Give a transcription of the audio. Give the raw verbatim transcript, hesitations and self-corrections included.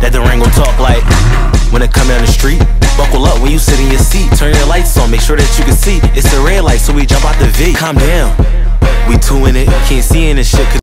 that the rain gon' talk like. When it come down the street, buckle up when you sit in your seat. Turn your lights on, make sure that you can see. It's a red light, so we jump out the V. Calm down, we two in it, can't see in this shit.